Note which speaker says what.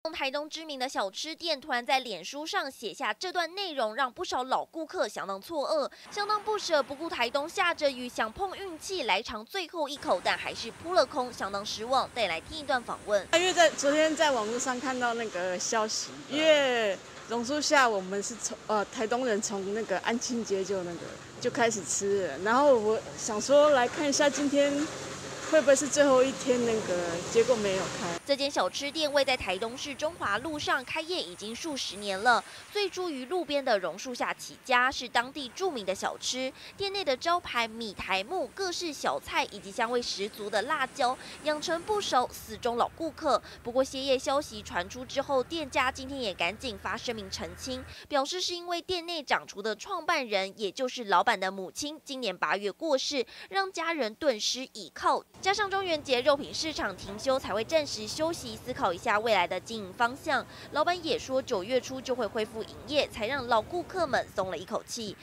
Speaker 1: 台东知名的小吃店突然在脸书上写下这段内容，让不少老顾客相当错愕，相当不舍。不顾台东下着雨，想碰运气来尝最后一口，但还是扑了空，相当失望。带来听一段访问。
Speaker 2: 因为昨天在网络上看到那个消息，因为榕树下我们是台东人从那个安庆街就开始吃了，然后我想说来看一下今天会不会是最后一天，结果没有开。
Speaker 1: 这间小吃店位在台东市中华路上，开业已经数十年了。最初于路边的榕树下起家，是当地著名的小吃。店内的招牌米苔目、各式小菜以及香味十足的辣椒，养成不少死忠老顾客。不过歇业消息传出之后，店家今天也赶紧发声明澄清，表示是因为店内掌厨的创办人，也就是老板的母亲，今年8月过世，让家人顿失倚靠。加上中元节肉品市场停休，才会暂时休息，思考一下未来的经营方向。老板也说，9月初就会恢复营业，才让老顾客们松了一口气。